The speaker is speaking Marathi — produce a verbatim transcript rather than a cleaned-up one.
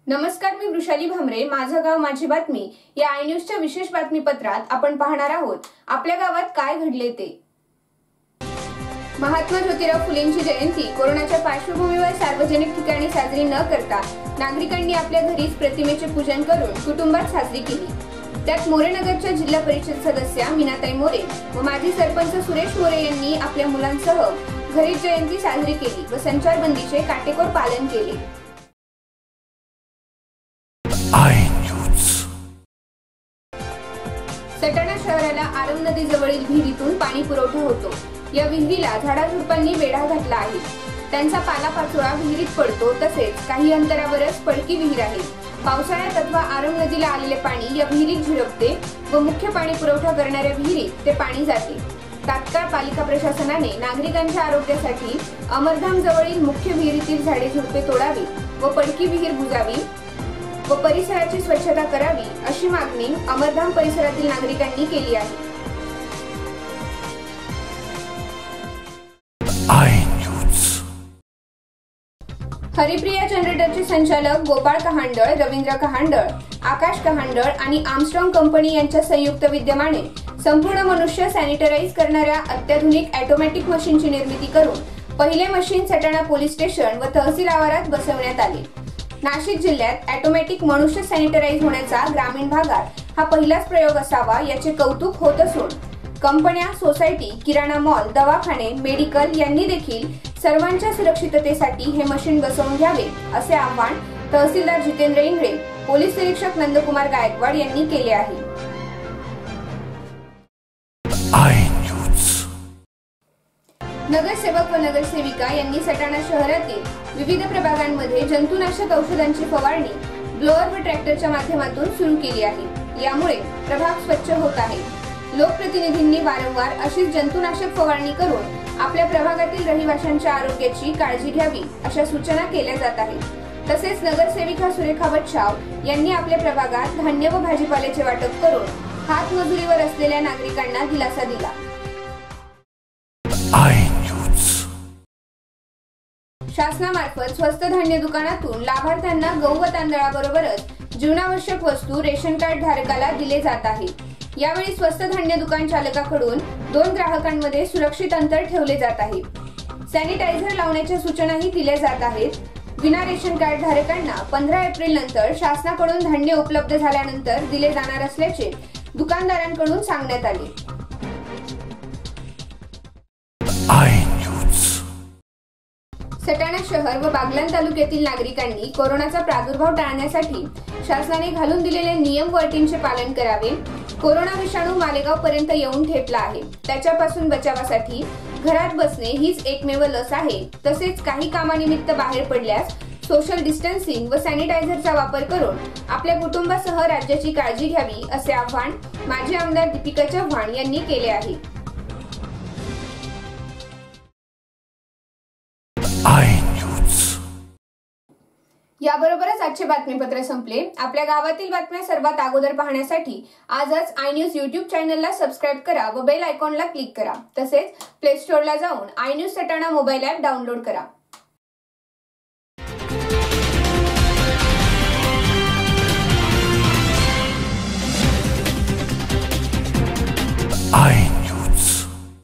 नमस्कार, मी वृषाली भामरे. माझं गाव माझी बातमी या आय न्यूजच्या विशेष बातमीपत्रात आपण पाहणार आहोत आपल्या गावात काय घडले ते. महात्मा ज्योतिराव फुलेंची जयंती कोरोनाच्या पार्श्वभूमीवर सार्वजनिक ठिकाणी साजरी न करता नागरिकांनी आपल्या घरीच प्रतिमेचे पूजन करून कुटुंबात साजरी केली. त्यात मोरेनगरच्या जिल्हा परिषद सदस्या मीनाताई मोरे व माजी सरपंच सुरेश मोरे यांनी आपल्या मुलांसह घरीच जयंती साजरी केली व संचारबंदीचे काटेकोर पालन केले. सटाणा शहराला आरम नदी जवळील विहिरीतून पाणी पुरवठा होतो. या विहिरीला झाडाझुडपांनी वेढा घातला आहे. त्यांचा पालापाचोळा विहिरीत पडतो. तसेच काही अंतरावरच पडकी विहीर आहे. पावसाळ्यात अथवा आरम नदीला आलेले पाणी या विहिरीत झिरपते व मुख्य पाणी पुरवठा करणाऱ्या विहिरीत ते पाणी जाते. तात्काळ पालिका प्रशासनाने नागरिकांच्या आरोग्यासाठी अमरधाम जवळील मुख्य विहिरीतील झाडे झुडपे तोडावी व पडकी विहीर बुजावी व परिसराची स्वच्छता करावी अशी मागणी अमरधाम परिसरातील नागरिकांनी केली आहे. हरिप्रिया जनरेटरचे संचालक गोपाळ कहांडळ, रवींद्र कहांडळ, आकाश कहांडळ आणि आर्मस्ट्रॉंग कंपनी यांच्या संयुक्त विद्यमाने संपूर्ण मनुष्य सॅनिटराइज करणाऱ्या अत्याधुनिक ऑटोमॅटिक मशीनची निर्मिती करून पहिले मशीन सटाणा पोलीस स्टेशन व तहसील आवारात बसवण्यात आले. नाशिक जिल्ह्यात ऑटोमॅटिक मनुष्य सॅनिटराइज होण्याचा ग्रामीण भागात हा पहिलाच प्रयोग असावा याचे कौतुक होत असून कंपन्या, सोसायटी, किराणा मॉल, दवाखाने, मेडिकल यांनी देखील सर्वांच्या सुरक्षिततेसाठी हे मशीन बसवून घ्यावे असे आवाहन तहसीलदार जितेंद्र इंगळे, पोलीस निरीक्षक नंदकुमार गायकवाड यांनी केले आहे. नगरसेवक व नगरसेविका यांनी सटाणा शहरातील विविध प्रभागांमध्ये जंतुनाशक औषधांची फवारणी ब्लोअर व ट्रॅक्टरच्या माध्यमातून सुरू केली आहे. यामुळे प्रभाग स्वच्छ होत आहे. लोकप्रतिनिधींनी वारंवार अशीच जंतुनाशक फवारणी करून आपल्या प्रभागातील रहिवाशांच्या आरोग्याची काळजी घ्यावी अशा सूचना केल्या जात आहेत. तसेच नगरसेविका सुरेखा बच्छाव यांनी आपल्या प्रभागात धान्य व भाजीपाल्याचे वाटप करून हातमजुरीवर असलेल्या नागरिकांना दिलासा दिला. शासनामार्फत स्वस्त धान्य दुकानातून लाभार्थ्यांना गहू व तांदळाबरोबरच जीवनावश्यक वस्तू रेशन कार्ड धारकाला दिले जात आहे. यावेळी स्वस्त धान्य दुकान चालकाकडून दोन ग्राहकांमध्ये सुरक्षित अंतर ठेवले जात आहे. सॅनिटायझर लावण्याच्या सूचनाही दिल्या जात आहेत. विना रेशन कार्ड धारकांना पंधरा एप्रिल नंतर शासनाकडून धान्य उपलब्ध झाल्यानंतर दिले जाणार असल्याचे दुकानदारांकडून सांगण्यात आले. सटाणा शहर व बागलाण तालुक्यातील नागरिकांनी कोरोनाचा प्रादुर्भाव टाळण्यासाठी शासनाने घालून दिलेले नियम व अटींचे पालन करावे. कोरोना विषाणू मालेगाव पर्यंत येऊन ठेपला आहे. त्याच्यापासून बचावासाठी घरात बसणे हीच एकमेव लस आहे. तसेच काही कामानिमित्त बाहेर पडल्यास सोशल डिस्टन्सिंग व सॅनिटायझरचा वापर करून आपल्या कुटुंबासह राज्याची काळजी घ्यावी असे आवाहन माजी आमदार दीपिका चव्हाण यांनी केले आहे. याबरोबरच आजचे बातमीपत्र संपले. आपल्या गावातील बातम्या सर्वात अगोदर पाहण्यासाठी आजच आय न्यूज युट्यूब चॅनलला सबस्क्राईब करा व बेल आयकॉनला क्लिक करा. तसेच प्ले स्टोअरला जाऊन I News Satana mobile app download करा.